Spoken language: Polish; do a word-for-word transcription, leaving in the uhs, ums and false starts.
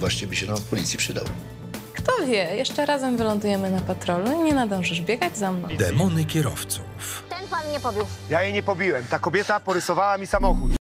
właśnie by się nam w policji przydał. Kto wie, jeszcze razem wylądujemy na patrolu i nie nadążysz biegać za mną. Demony kierowców. Ten pan mnie pobił. Ja jej nie pobiłem. Ta kobieta porysowała mi samochód.